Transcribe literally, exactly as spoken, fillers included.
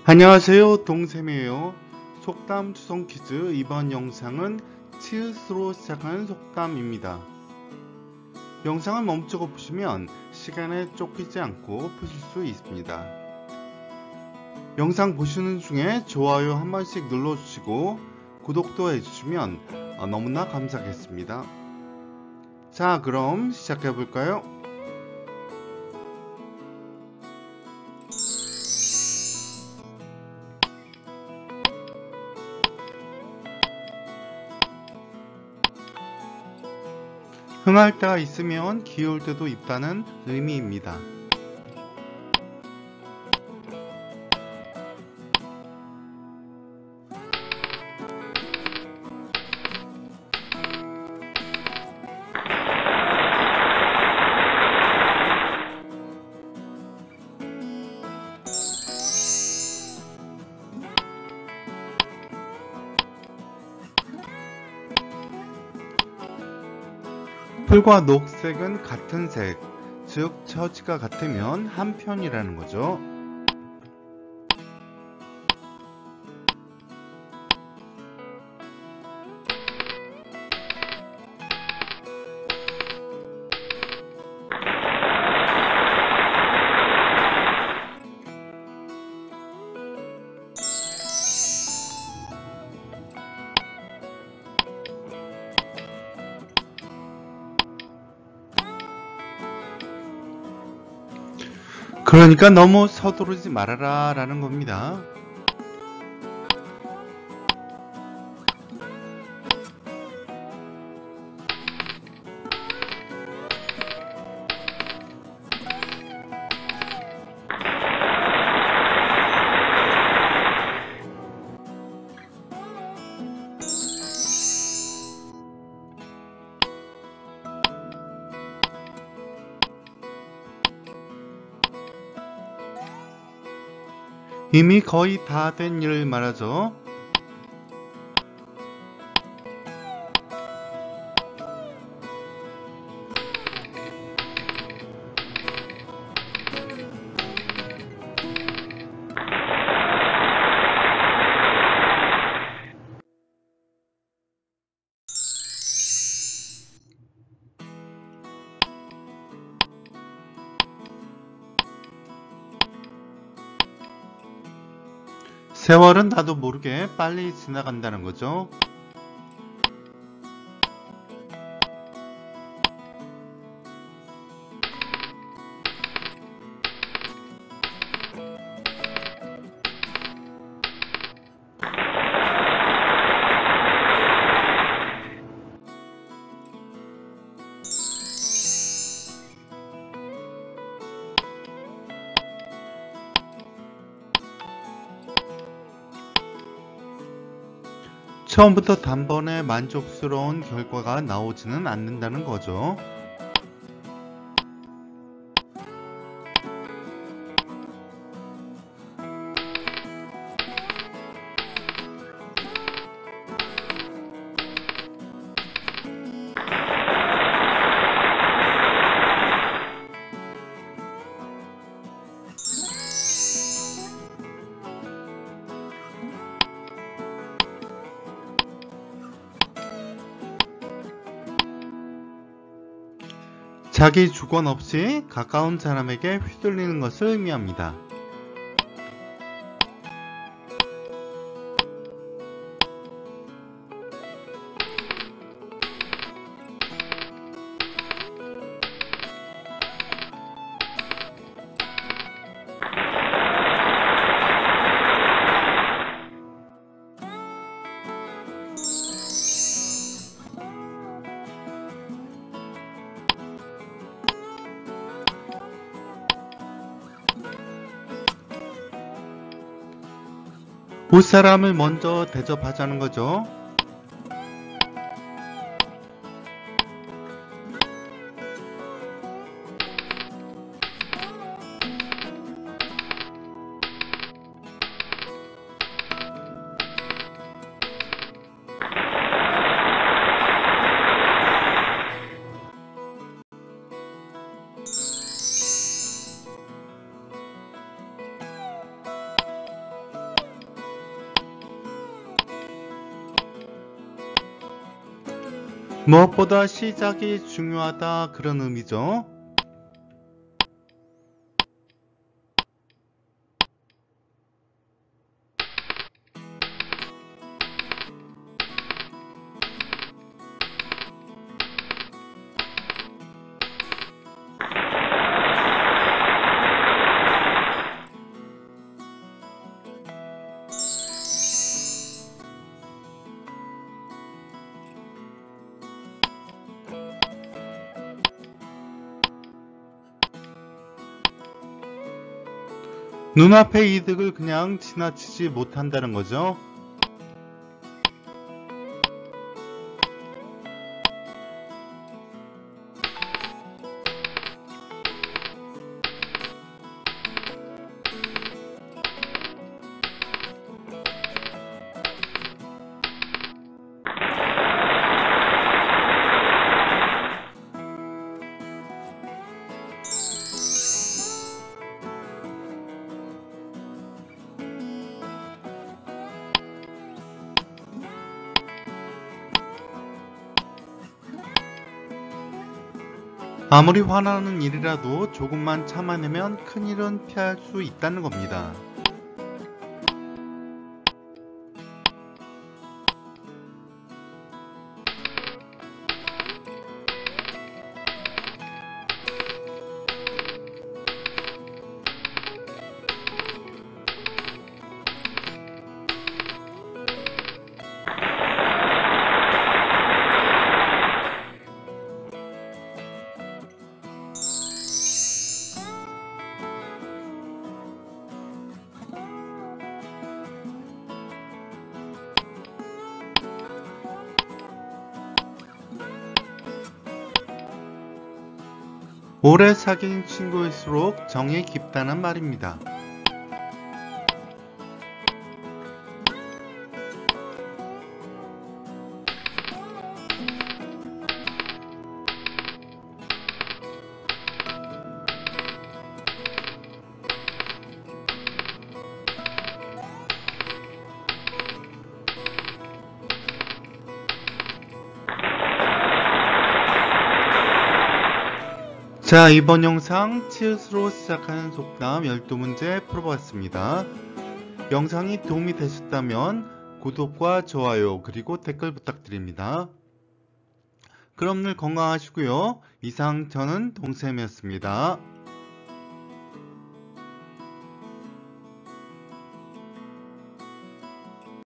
안녕하세요, 동쌤이에요. 속담 추성 퀴즈. 이번 영상은 치읓으로 시작하는 속담입니다. 영상을 멈추고 보시면 시간에 쫓기지 않고 푸실 수 있습니다. 영상 보시는 중에 좋아요 한 번씩 눌러주시고 구독도 해주시면 너무나 감사하겠습니다. 자, 그럼 시작해 볼까요? 흥할 때가 있으면 기울 때도 있다는 의미입니다. 풀과 녹색은 같은 색, 즉 처지가 같으면 한편이라는 거죠. 그러니까 너무 서두르지 말아라 라는 겁니다. 이미 거의 다 된 일을 말하죠. 세월은 나도 모르게 빨리 지나간다는 거죠. 처음부터 단번에 만족스러운 결과가 나오지는 않는다는 거죠. 자기 주권 없이 가까운 사람에게 휘둘리는 것을 의미합니다. 보사람을 먼저 대접하자는 거죠. 무엇보다 시작이 중요하다 그런 의미죠. 눈앞의 이득을 그냥 지나치지 못한다는 거죠. 아무리 화나는 일이라도 조금만 참아내면 큰일은 피할 수 있다는 겁니다. 오래 사귄 친구일수록 정이 깊다는 말입니다. 자, 이번 영상 치읓으로 시작하는 속담 열두 문제 풀어보았습니다. 영상이 도움이 되셨다면 구독과 좋아요 그리고 댓글 부탁드립니다. 그럼 늘 건강하시고요. 이상 저는 동쌤이었습니다.